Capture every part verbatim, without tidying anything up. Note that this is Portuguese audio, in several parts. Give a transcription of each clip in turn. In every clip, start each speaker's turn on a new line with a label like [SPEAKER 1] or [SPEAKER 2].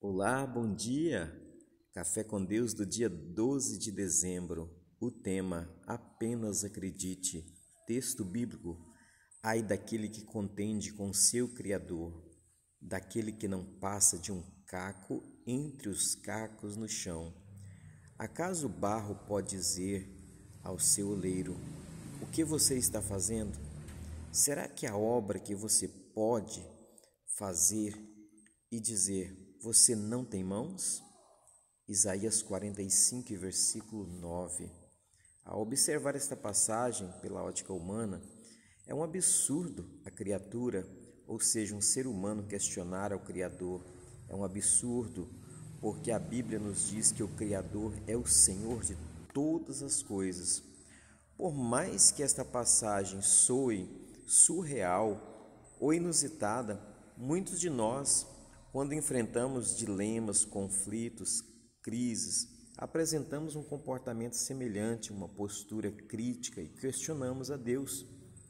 [SPEAKER 1] Olá, bom dia! Café com Deus do dia doze de dezembro. O tema: Apenas acredite. Texto bíblico: Ai daquele que contende com seu Criador, daquele que não passa de um caco entre os cacos no chão. Acaso o barro pode dizer ao seu oleiro: O que você está fazendo? Será que a obra que você pode fazer e dizer: Você não tem mãos? Isaías quarenta e cinco, versículo nove. Ao observar esta passagem pela ótica humana, é um absurdo a criatura, ou seja, um ser humano, questionar ao Criador. É um absurdo, porque a Bíblia nos diz que o Criador é o Senhor de todas as coisas. Por mais que esta passagem soe surreal ou inusitada, muitos de nós, quando enfrentamos dilemas, conflitos, crises, apresentamos um comportamento semelhante, uma postura crítica e questionamos a Deus.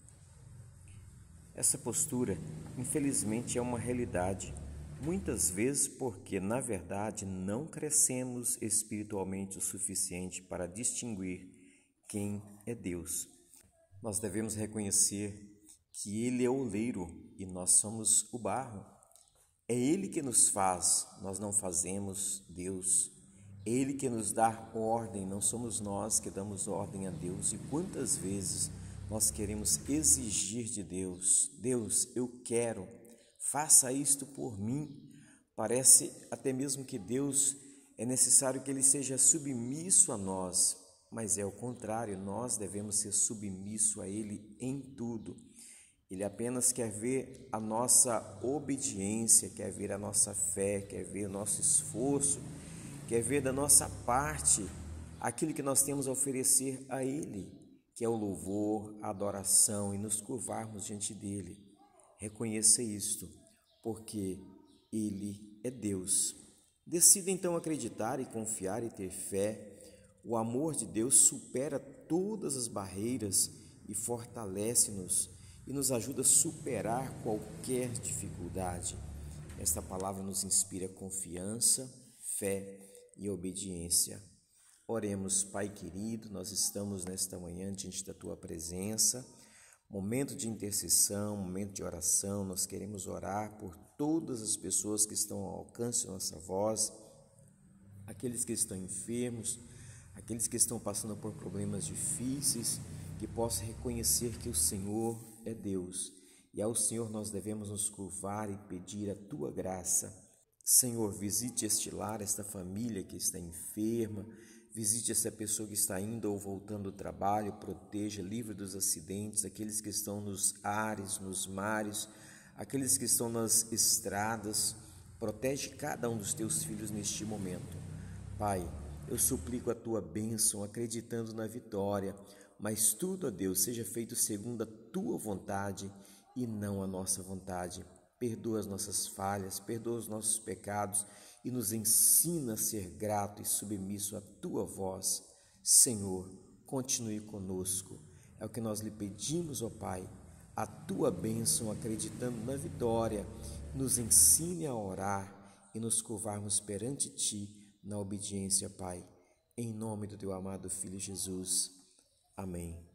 [SPEAKER 1] Essa postura, infelizmente, é uma realidade, muitas vezes porque, na verdade, não crescemos espiritualmente o suficiente para distinguir quem é Deus. Nós devemos reconhecer que Ele é o oleiro e nós somos o barro. É Ele que nos faz, nós não fazemos Deus. É Ele que nos dá ordem, não somos nós que damos ordem a Deus. E quantas vezes nós queremos exigir de Deus: Deus, eu quero, faça isto por mim. Parece até mesmo que Deus é necessário que Ele seja submisso a nós, mas é o contrário, nós devemos ser submissos a Ele em tudo. Ele apenas quer ver a nossa obediência, quer ver a nossa fé, quer ver o nosso esforço, quer ver da nossa parte aquilo que nós temos a oferecer a Ele, que é o louvor, a adoração e nos curvarmos diante dEle. Reconheça isto, porque Ele é Deus. Decida então acreditar e confiar e ter fé. O amor de Deus supera todas as barreiras e fortalece-nos e nos ajuda a superar qualquer dificuldade. Esta palavra nos inspira confiança, fé e obediência. Oremos, Pai querido, nós estamos nesta manhã diante da Tua presença, momento de intercessão, momento de oração. Nós queremos orar por todas as pessoas que estão ao alcance da nossa voz, aqueles que estão enfermos, aqueles que estão passando por problemas difíceis, que possam reconhecer que o Senhor é Deus e ao Senhor nós devemos nos curvar e pedir a Tua graça. Senhor, visite este lar, esta família que está enferma, visite essa pessoa que está indo ou voltando do trabalho, proteja, livre dos acidentes, aqueles que estão nos ares, nos mares, aqueles que estão nas estradas, protege cada um dos Teus filhos neste momento. Pai, eu suplico a Tua bênção, acreditando na vitória, mas tudo, ó Deus, seja feito segundo a Tua vontade e não a nossa vontade. Perdoa as nossas falhas, perdoa os nossos pecados e nos ensina a ser grato e submisso à Tua voz. Senhor, continue conosco. É o que nós lhe pedimos, ó Pai, a Tua bênção, acreditando na vitória. Nos ensine a orar e nos curvarmos perante Ti na obediência, Pai. Em nome do Teu amado Filho Jesus. Amém.